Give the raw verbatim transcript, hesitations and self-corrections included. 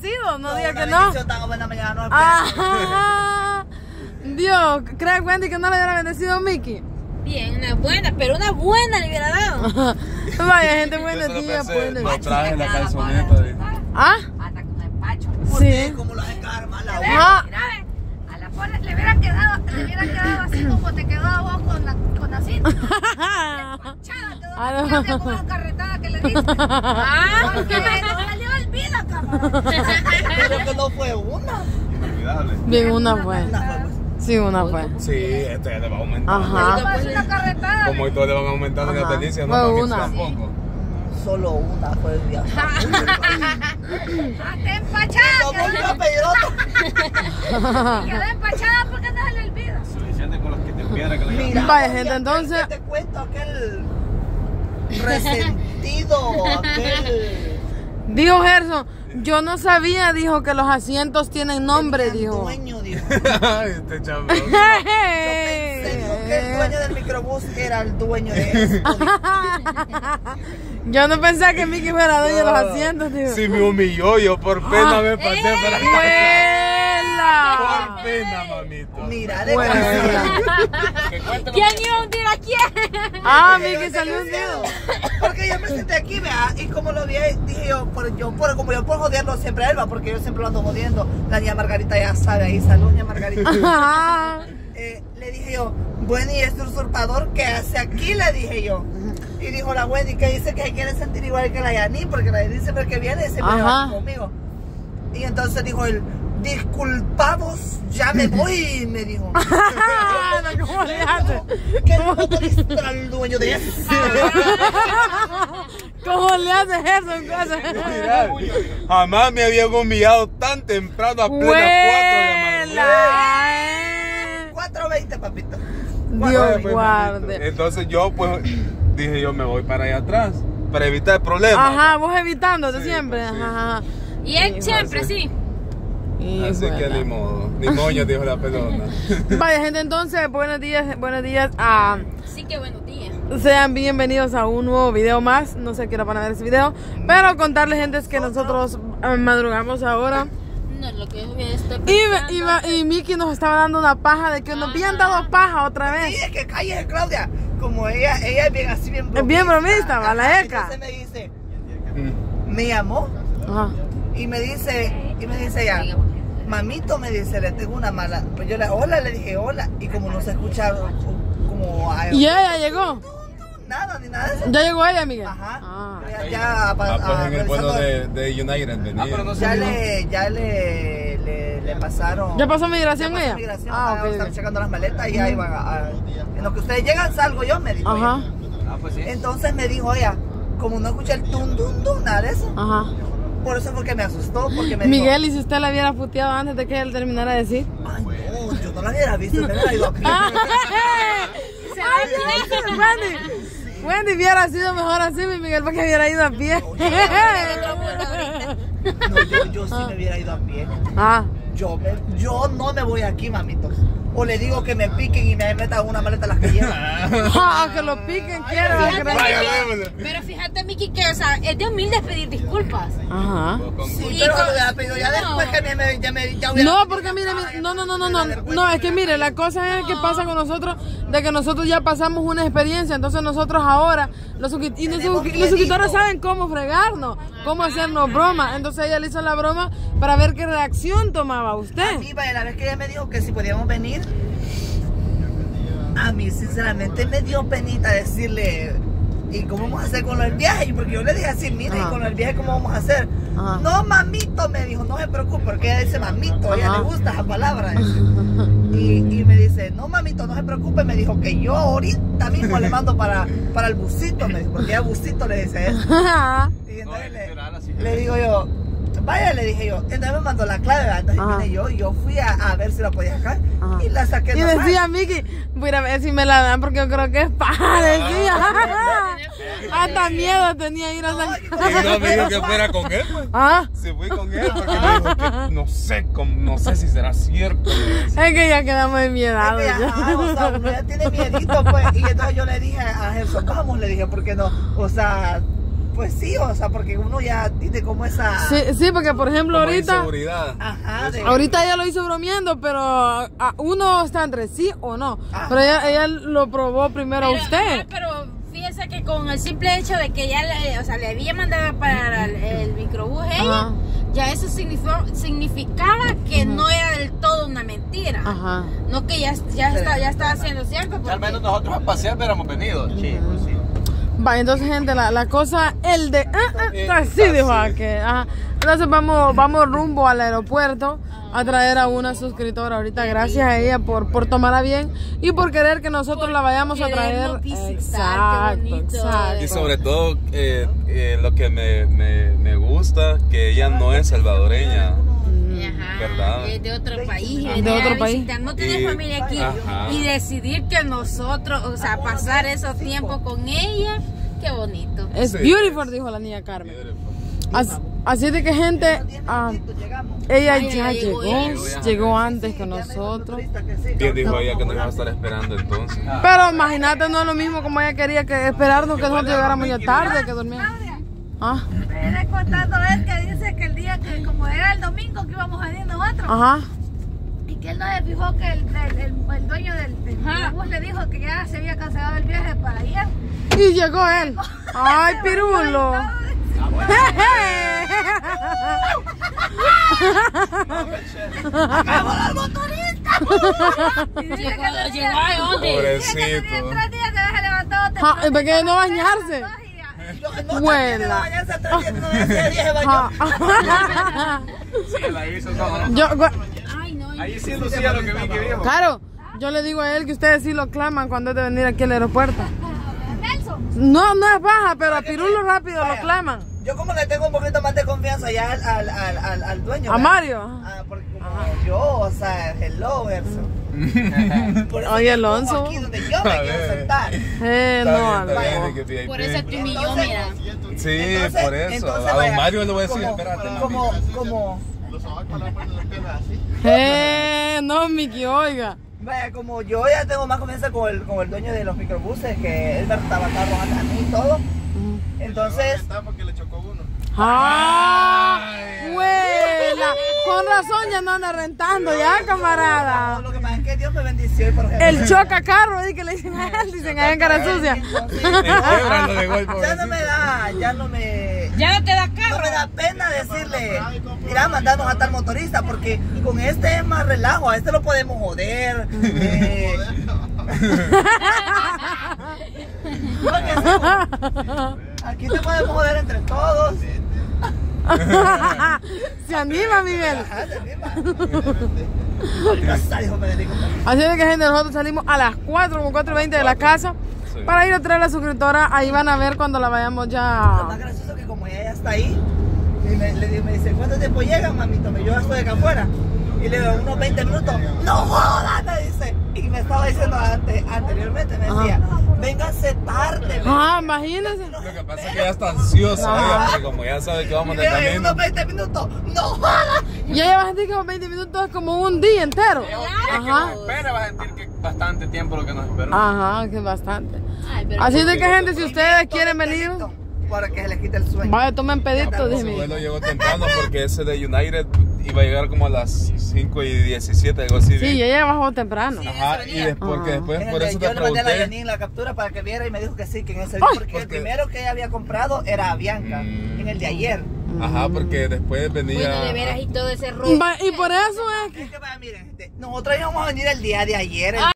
agradecido, no, no diga que no. Tan buena mañana, no ah, Dios, ¿cree Wendy que no le hubiera bendecido a Mickey? Bien, una buena, pero una buena le hubiera dado. Vaya, gente buena tía, pues. No traje la calzoneta. ¿Ah? Hasta con el pacho. Sí. ¿Cómo lo hace caer mal la boca? A la pobre le hubiera quedado, le hubiera quedado así como te quedó a vos con la, con la cinta. Ah, no. Como la carretada que le diste. Ah, porque no le olvida, cabrón. Pero que no fue una. Bien, una fue. Sí, una fue. Sí, este le va a aumentar. Ajá. Una carretada. Como y todos le van aumentando en la tendencia, no fue una. Tampoco. Solo una fue el día. Te empachada. Quedó empachada porque no se le olvida. Suficiente con los que te piedra que le Mira, vaya, gente, entonces. Te cuento aquel resentido, aquel. Dijo Gerson, yo no sabía, dijo, que los asientos tienen nombre, Tenían dijo. dueño, dijo. Este chambro. Yo pensé que el dueño del microbús era el dueño de esto. Yo no pensaba que Mickey fuera dueño de los asientos, dijo. Sí, me humilló, yo por pena me pasé eh, para ¡Huela! Por pena, mamito. Mira, de ¿Quién iba a hundir a quién? Ah, Mickey salió hundido. Porque yo me senté aquí, vea, y como lo vi, dije yo, por, yo por, como yo por joderlo siempre a él, va, porque yo siempre lo ando jodiendo. La niña Margarita ya sabe, ahí salud, niña Margarita. eh, le dije yo, bueno, ¿y este usurpador qué hace aquí? Le dije yo. Y dijo la Wendy que dice que se quiere sentir igual que la Yani, porque la Yani siempre que viene siempre va conmigo. Y entonces dijo él, disculpados, ya me voy, me dijo. ¿Cómo le hace? ¿Qué motorista era el dueño de eso? ¿Cómo le hace eso? Mira, jamás me había humillado tan temprano a plena cuatro de la mañana. cuatro veinte, papito. Dios guarde. Entonces yo pues dije yo me voy para allá atrás para evitar problemas. Ajá, vos evitándote sí, siempre. Pues, sí. Ajá. Y él siempre, sí. Así que ni modo, ni moño dijo la pelota. Vaya, gente, entonces, buenos días, buenos días. Uh, sí que buenos días. Sean bienvenidos a un nuevo video más. No sé qué hora van a ver ese video, pero contarles, gente, es que nosotros uh, madrugamos ahora. No, lo que estoy y, y, y Mickey nos estaba dando una paja de que ah. nos habían dado paja otra vez. Sí, es que cállese, Claudia. Como ella, ella es bien así, bien bromista. Es bien bromista, va la eca. Entonces me dice, me llamó. Ajá. Y me dice, y me dice ya, mamito, me dice, le tengo una mala. Pues yo le hola, le dije hola. Y como no se escucha como... ¿Y ella llegó? Nada, ni nada de eso. ¿Ya llegó ella, Miguel? Ajá. Ah, ya, ya, ah, pues a, en el vuelo de, de United venía. Ah, pero no ya le, ya le, le, le pasaron. ¿Ya pasó migración ya pasó ella? Migración, ah, okay. Están checando las maletas y ya iban a, a, en lo que ustedes llegan salgo yo, me dijo. Ajá. Ah, pues sí. Entonces me dijo ella, como no escuché el tum tum tum, nada de eso. Ajá. Por eso fue que me asustó, porque me Miguel, dijo, ¿y si usted la hubiera puteado antes de que él terminara de decir? Ay, no, yo no la hubiera visto, me hubiera ido a pie. Ay, no, Wendy. Wendy hubiera sido mejor así, mi Miguel, porque hubiera ido a pie. No, yo, yo sí me hubiera ido a pie. Ah. Yo, me, yo no me voy aquí, mamitos. O le digo que me piquen y me metan una maleta las que llevo. Ah, que lo piquen, quiero. Pero, pero fíjate, Mickey, que o sea, es de humilde pedir disculpas. Ajá. Sí, pero lo hubiera pedido ya después que me, ya me ya hubiera... No, porque mire, mire, no, no, no, no, no, no, es que mire, la cosa es que pasa con nosotros, de que nosotros ya pasamos una experiencia, entonces nosotros ahora, los, y los, los suscriptores saben cómo fregarnos, cómo hacernos bromas, entonces ella le hizo la broma para ver qué reacción tomaba usted. A mí, vaya, la vez que ella me dijo que si podíamos venir, a mí sinceramente me dio penita decirle, ¿y cómo vamos a hacer con el viaje? Porque yo le dije así, mire, ¿y con el viaje cómo vamos a hacer? Ajá. No, mamito, me dijo, no se preocupe, porque ella dice mamito, a ella le gusta esa palabra. Y, y me dice, no, mamito, no se preocupe, me dijo que yo ahorita mismo le mando para, para el busito, me dijo, porque ya busito le dice eso. Y entonces le, le digo yo, vaya, le dije yo, entonces me mandó la clave, entonces ajá. vine yo y yo fui a, a ver si la podía sacar ajá. y la saqué. Y normal. Decía Mickey, voy a ver si me la dan porque yo creo que es paja, decía. Hasta miedo tenía ir a sacar. Y no me dijo que fuera con él, pues. ¿Ah? Si fui con él porque me dijo que no sé, no sé si será cierto. Es que ya quedamos enmiedados. Es que ya, ajá, o sea, uno ya tiene miedito, pues. Y entonces yo le dije a Gerson, vamos, le dije, ¿por qué no? O sea... pues sí, o sea, porque uno ya tiene como esa... Sí, sí, porque por ejemplo Como ahorita... inseguridad. Ajá, de... Ahorita ella lo hizo bromeando, pero a- a- uno está entre sí o no. Ajá. Pero ella, ella lo probó primero Pero, a usted. ajá, pero fíjese que con el simple hecho de que ya le, o sea, le había mandado para el, el microbús ella, Ajá. ya eso significó, significaba que Ajá. no era del todo una mentira. Ajá. No que ya, ya, está, ya estaba siendo cierto. Al menos nosotros a pasear hubiéramos venido. Sí, pues sí. Va, entonces gente, la, la cosa, el de... Ah, ah, Eh, así ah, dijo sí. que... Ajá. Entonces vamos, vamos rumbo al aeropuerto a traer a una suscriptora ahorita. Gracias a ella por, por tomarla bien y por querer que nosotros la vayamos a traer. querernos visitar, qué Exacto, bonito. exacto. Y sobre todo, eh, eh, lo que me, me, me gusta, que ella no es salvadoreña. Ajá, ¿Verdad? es de otro país, De venir otro a país. visitar, no tener Y- familia aquí Ajá. y decidir que nosotros, o sea, pasar esos tiempos con ella, qué bonito. Es Sí. beautiful, dijo la niña Carmen. Así, así de que gente, ah, llegamos. ella Ay, ya ya llegó, llegó llegó, ella. antes que nosotros. Bien dijo ella que nos iba a estar esperando entonces. Pero imagínate, no es lo mismo como ella quería que esperarnos que nosotros llegáramos ya tarde, que durmiéramos. Ah, Me viene contando él que dice que el día que, como era el domingo que íbamos a venir nosotros, ajá. y que él no se fijó que el, el, el, el dueño del, del bus le dijo que ya se había cancelado el viaje para ayer. Y llegó él. Ay, pirulo. Pobrecito. Tres días que se levantado Ja, ¿y por qué no bañarse? Huela. Ja. Sí, la hizo todo. Yo, gu- Ay, no, Ahí sí lucía lo que vi que dijo. claro, yo le digo a él que ustedes sí lo claman cuando es de venir aquí al aeropuerto. Nelson. No, no es baja, pero a Pirulo rápido lo claman. Yo como le tengo un poquito más de confianza ya al, al, al, al, al dueño. A ¿verdad? Mario. Ah, porque como yo, o sea, hello, verso. Por eso Oye, yo Alonso. pongo aquí donde yo me A quiero ver. sentar. Eh, Está no, bien, Alonso. está bien, que V I P. Por eso te humilló, Entonces- mira. Sí, Entonces- por eso. entonces, A don vaya, Mario le voy a decir, como, espérate. como, mami. como, Eh, no, Miki, oiga. vaya, como yo ya tengo más confianza con el, con el dueño de los microbuses, que él me estaba carros antes a mí y todo. Entonces, ¡Ay! ¡Huela! Con razón ya no anda rentando, ya, camarada. lo que pasa es que Dios me bendició y por ejemplo. El choca carro, ¿eh? Que le dicen a él, dicen allá en cara sucia. Entonces, En quiebra lo dejó el ya no pobrecito. me da, ya no me. Ya no te da No carro. me da pena decirle, mira, mandarnos a tal motorista, porque con este es más relajo, a este lo podemos joder. eh. Porque sí, aquí te podemos joder entre todos. Se anima, Miguel. Ajá, se anima. Gracias, hijo Federico. Así de que, gente, nosotros salimos a las cuatro, como cuatro y veinte de la casa Sí. para ir a traer a la suscriptora. Ahí van a ver cuando la vayamos Lo ya. más gracioso es que como ella ya está ahí, y me, le, me dice, ¿cuánto tiempo llega, mamito? Yo ya estoy acá afuera. Y le digo, unos veinte minutos. ¡No jodas! Me dice. Y me estaba diciendo antes, anteriormente, me decía, vénganse tarde. Ah, imagínense. Lo que pasa es que ya está ansiosa, ella, porque como ya sabe que Y vamos le de digo, camino. unos veinte minutos. ¡No jodas! Y ella va a sentir que los veinte minutos es como un día entero. Ajá. Espera, vas a sentir que es bastante tiempo lo que nos esperó. Ajá, que es bastante. Ay, pero Así de que, gente, si ustedes quieren venir, Para que se les quite el sueño. vaya, tomen pedito, Su dime. vuelo llegó temprano porque ese de United iba a llegar como a las cinco y diecisiete, algo así. Sí, vi. ella bajó temprano. Ajá, y después, porque después En por el eso de- yo te le mandé a la pregunté. Janine la captura para que viera y me dijo que sí, que en ese Ay. porque el Porque- primero que ella había comprado era a Bianca, Mm. en el de ayer. Ajá, porque después venía. bueno, de veras y todo ese rollo. Va- Y por eso es que... Es que, vaya, miren, gente, nosotros íbamos a venir el día de ayer, el